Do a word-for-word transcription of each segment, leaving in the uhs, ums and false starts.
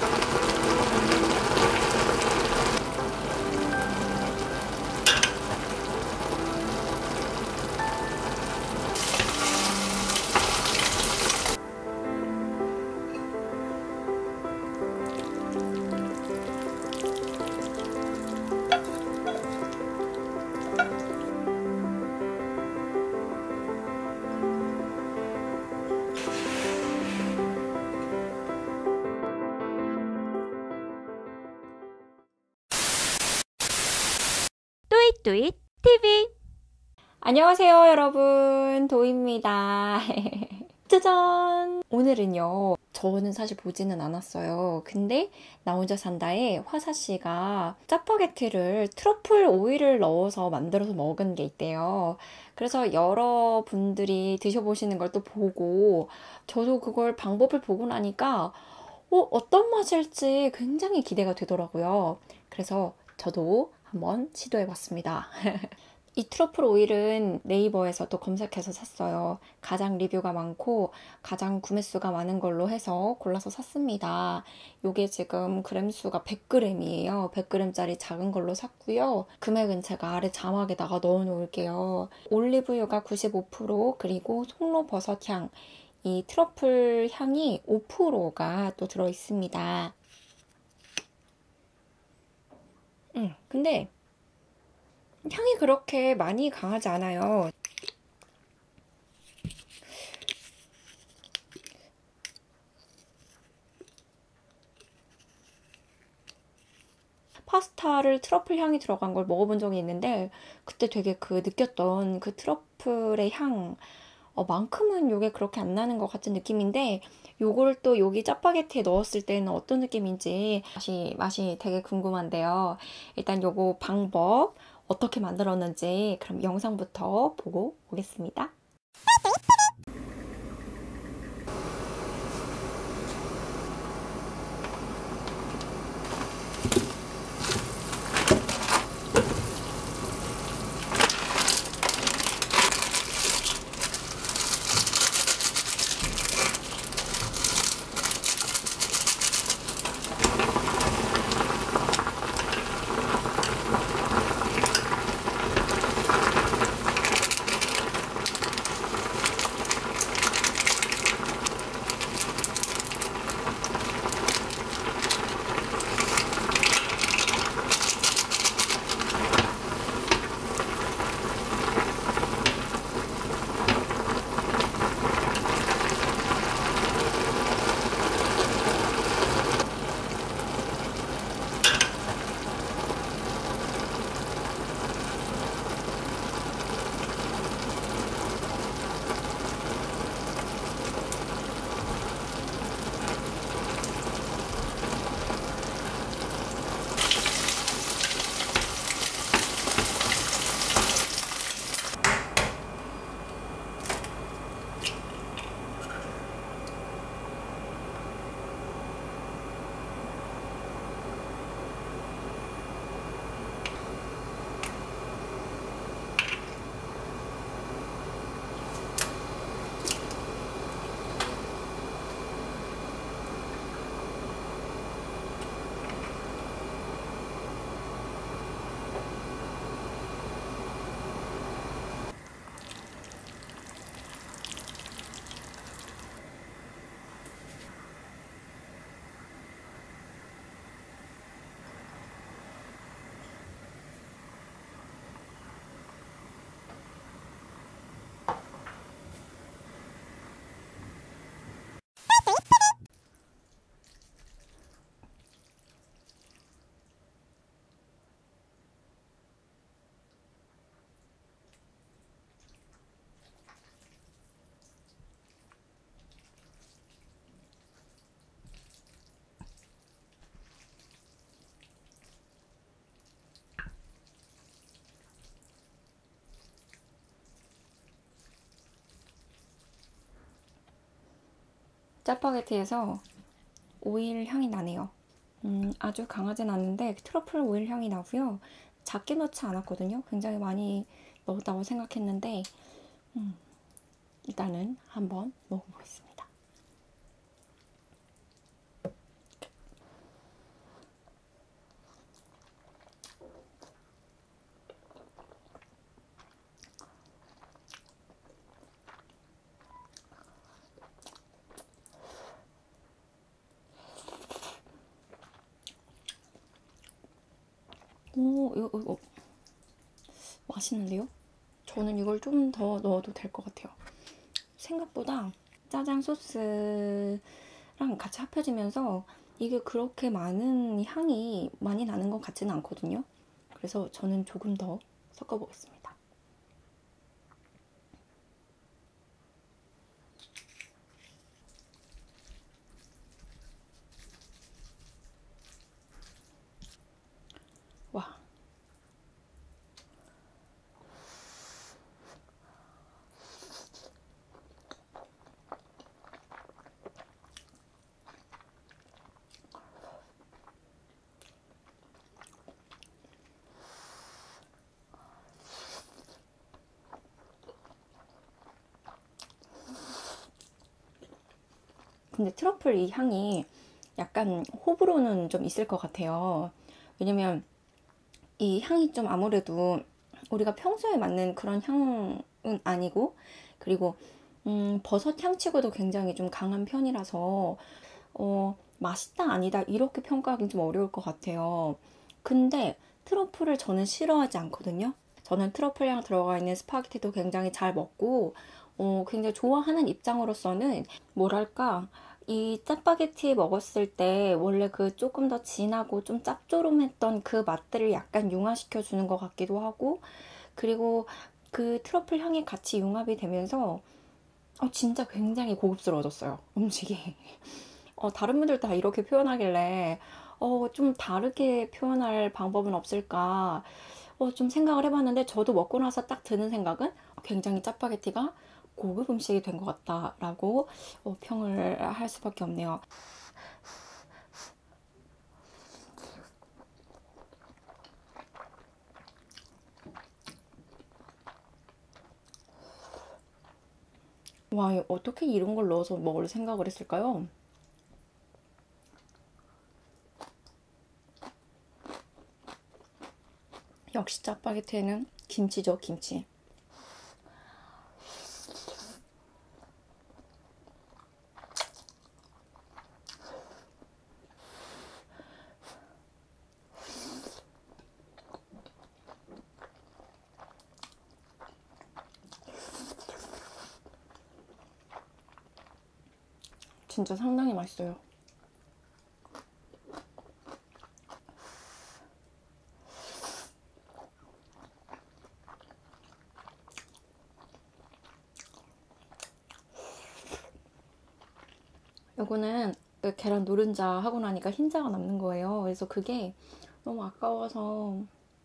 또잇또잇 티비. 안녕하세요 여러분, 도입니다. 짜잔! 오늘은요, 저는 사실 보지는 않았어요. 근데 나 혼자 산다에 화사씨가 짜파게티를 트러플 오일을 넣어서 만들어서 먹은 게 있대요. 그래서 여러분들이 드셔보시는 걸 또 보고 저도 그걸 방법을 보고 나니까 어, 어떤 맛일지 굉장히 기대가 되더라고요. 그래서 저도 한번 시도해봤습니다. 이 트러플 오일은 네이버에서도 검색해서 샀어요. 가장 리뷰가 많고 가장 구매 수가 많은 걸로 해서 골라서 샀습니다. 요게 지금 그램수가 백 그램이에요. 백 그램짜리 작은 걸로 샀고요. 금액은 제가 아래 자막에다가 넣어 놓을게요. 올리브유가 구십오 퍼센트, 그리고 송로버섯 향, 이 트러플 향이 오 퍼센트가 또 들어있습니다. 음, 근데 향이 그렇게 많이 강하지 않아요. 파스타를 트러플 향이 들어간 걸 먹어본 적이 있는데 그때 되게 그 느꼈던 그 트러플의 향 어, 만큼은 요게 그렇게 안 나는 것 같은 느낌인데, 요걸 또 여기 짜파게티에 넣었을 때는 어떤 느낌인지 맛이, 맛이 되게 궁금한데요. 일단 요거 방법 어떻게 만들었는지 그럼 영상부터 보고 오겠습니다. 짜파게티에서 오일 향이 나네요. 음, 아주 강하진 않는데 트러플 오일 향이 나고요. 작게 넣지 않았거든요. 굉장히 많이 넣었다고 생각했는데 음, 일단은 한번 먹어보겠습니다. 오, 이거, 이거 맛있는데요? 저는 이걸 좀 더 넣어도 될 것 같아요. 생각보다 짜장 소스랑 같이 합쳐지면서 이게 그렇게 많은 향이 많이 나는 것 같지는 않거든요. 그래서 저는 조금 더 섞어보겠습니다. 와. 근데 트러플 이 향이 약간 호불호는 좀 있을 것 같아요. 왜냐면 이 향이 좀 아무래도 우리가 평소에 맞는 그런 향은 아니고, 그리고 음, 버섯 향치고도 굉장히 좀 강한 편이라서 어, 맛있다 아니다 이렇게 평가하기는 좀 어려울 것 같아요. 근데 트러플을 저는 싫어하지 않거든요. 저는 트러플 향 들어가 있는 스파게티도 굉장히 잘 먹고 어, 굉장히 좋아하는 입장으로서는 뭐랄까 이 짜파게티 먹었을 때 원래 그 조금 더 진하고 좀 짭조름했던 그 맛들을 약간 융화시켜 주는 것 같기도 하고, 그리고 그 트러플 향이 같이 융합이 되면서 어, 진짜 굉장히 고급스러워졌어요, 음식이. 어, 다른 분들 다 이렇게 표현하길래 어, 좀 다르게 표현할 방법은 없을까 어, 좀 생각을 해봤는데, 저도 먹고 나서 딱 드는 생각은 굉장히 짜파게티가 고급 음식이 된 것 같다라고 어, 평을 할 수밖에 없네요. 와, 어떻게 이런 걸 넣어서 먹을 생각을 했을까요? 역시 짜파게티에는 김치죠, 김치. 진짜 상당히 맛있어요. 요거는 그 계란 노른자 하고 나니까 흰자가 남는 거예요. 그래서 그게 너무 아까워서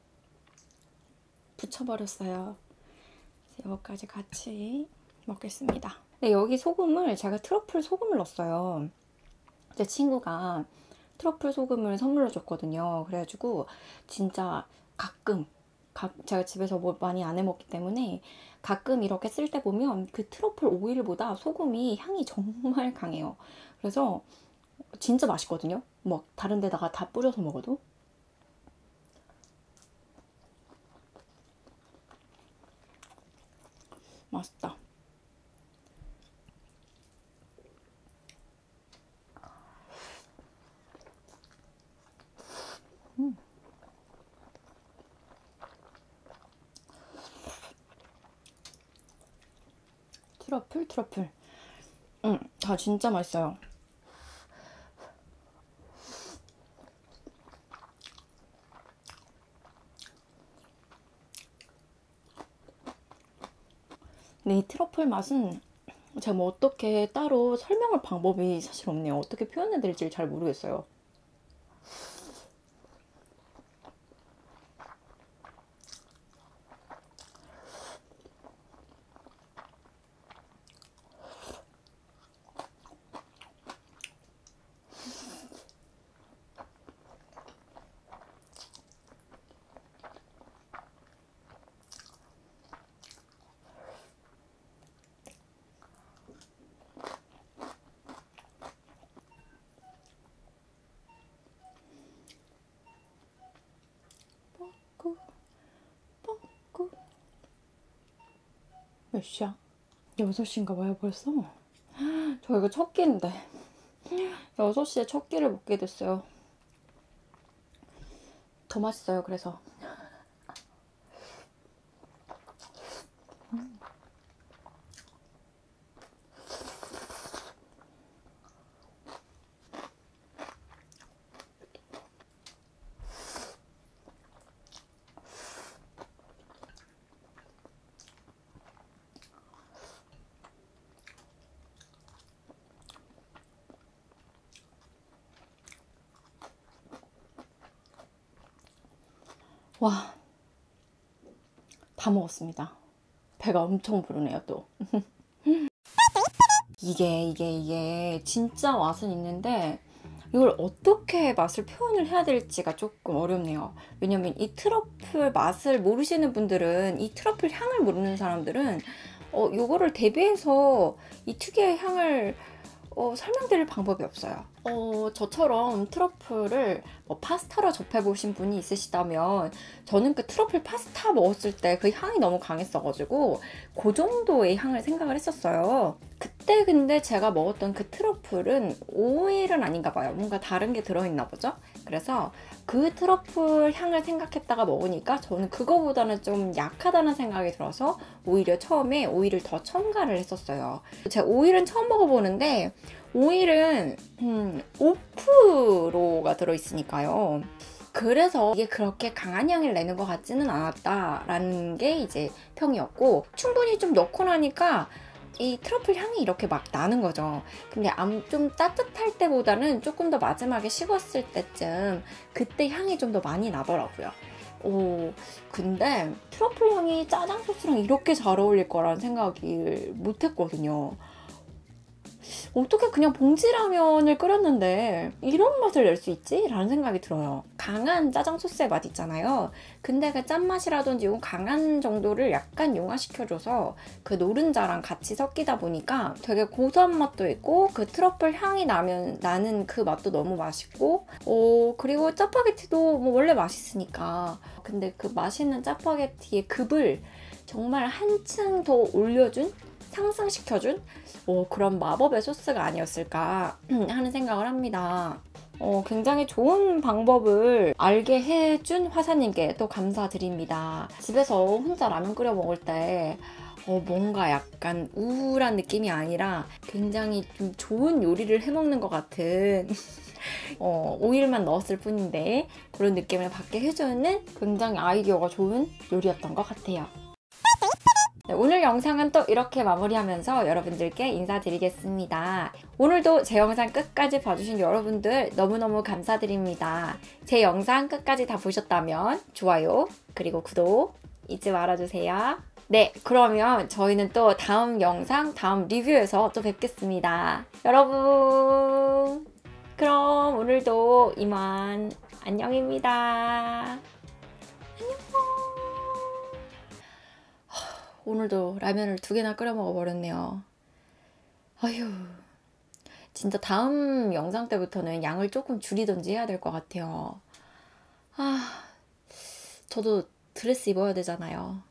붙여버렸어요. 이거까지 같이 먹겠습니다. 네, 여기 소금을 제가 트러플 소금을 넣었어요. 제 친구가 트러플 소금을 선물로 줬거든요. 그래가지고 진짜 가끔 가, 제가 집에서 뭐 많이 안 해먹기 때문에 가끔 이렇게 쓸 때 보면 그 트러플 오일보다 소금이 향이 정말 강해요. 그래서 진짜 맛있거든요. 뭐 다른 데다가 다 뿌려서 먹어도. 맛있다. 음. 트러플 트러플. 음, 다 진짜 맛있어요. 근데 이 트러플 맛은 제가 뭐 어떻게 따로 설명할 방법이 사실 없네요. 어떻게 표현해 드릴지 잘 모르겠어요. 뽀꾸 뽀꾸. 몇 시야? 여섯 시인가 봐요, 벌써. 저 이거 첫 끼인데. 여섯 시에 첫 끼를 먹게 됐어요. 더 맛있어요. 그래서 와, 다 먹었습니다. 배가 엄청 부르네요, 또. 이게, 이게, 이게 진짜 맛은 있는데 이걸 어떻게 맛을 표현을 해야 될지가 조금 어렵네요. 왜냐면 이 트러플 맛을 모르시는 분들은, 이 트러플 향을 모르는 사람들은 어, 요거를 대비해서 이 특유의 향을 어, 설명드릴 방법이 없어요. 어, 저처럼 트러플을 뭐 파스타로 접해보신 분이 있으시다면 저는 그 트러플 파스타 먹었을 때 그 향이 너무 강했어가지고 그 정도의 향을 생각을 했었어요. 그때 근데 제가 먹었던 그 트러플은 오일은 아닌가 봐요. 뭔가 다른 게 들어있나 보죠? 그래서 그 트러플 향을 생각했다가 먹으니까 저는 그거보다는 좀 약하다는 생각이 들어서 오히려 처음에 오일을 더 첨가를 했었어요. 제가 오일은 처음 먹어보는데 오일은 음, 오 퍼센트가 들어있으니까요. 그래서 이게 그렇게 강한 향을 내는 것 같지는 않았다라는 게 이제 평이었고, 충분히 좀 넣고 나니까 이 트러플 향이 이렇게 막 나는 거죠. 근데 좀 따뜻할 때보다는 조금 더 마지막에 식었을 때쯤 그때 향이 좀 더 많이 나더라고요. 오, 근데 트러플 향이 짜장 소스랑 이렇게 잘 어울릴 거라는 생각을 못 했거든요. 어떻게 그냥 봉지라면을 끓였는데 이런 맛을 낼 수 있지? 라는 생각이 들어요. 강한 짜장 소스의 맛 있잖아요. 근데 그 짠맛이라든지 이 강한 정도를 약간 용화시켜줘서 그 노른자랑 같이 섞이다 보니까 되게 고소한 맛도 있고 그 트러플 향이 나면 나는 그 맛도 너무 맛있고, 어, 그리고 짜파게티도 뭐 원래 맛있으니까. 근데 그 맛있는 짜파게티의 급을 정말 한층 더 올려준? 상승시켜준 어, 그런 마법의 소스가 아니었을까 하는 생각을 합니다. 어, 굉장히 좋은 방법을 알게 해준 화사님께 또 감사드립니다. 집에서 혼자 라면 끓여 먹을 때 어, 뭔가 약간 우울한 느낌이 아니라 굉장히 좀 좋은 요리를 해먹는 것 같은 어, 오일만 넣었을 뿐인데 그런 느낌을 받게 해주는 굉장히 아이디어가 좋은 요리였던 것 같아요. 네, 오늘 영상은 또 이렇게 마무리하면서 여러분들께 인사드리겠습니다. 오늘도 제 영상 끝까지 봐주신 여러분들 너무너무 감사드립니다. 제 영상 끝까지 다 보셨다면 좋아요 그리고 구독 잊지 말아주세요. 네, 그러면 저희는 또 다음 영상, 다음 리뷰에서 또 뵙겠습니다. 여러분, 그럼 오늘도 이만 안녕입니다. 오늘도 라면을 두 개나 끓여 먹어버렸네요. 아휴, 진짜 다음 영상 때부터는 양을 조금 줄이던지 해야 될 것 같아요. 아, 저도 드레스 입어야 되잖아요.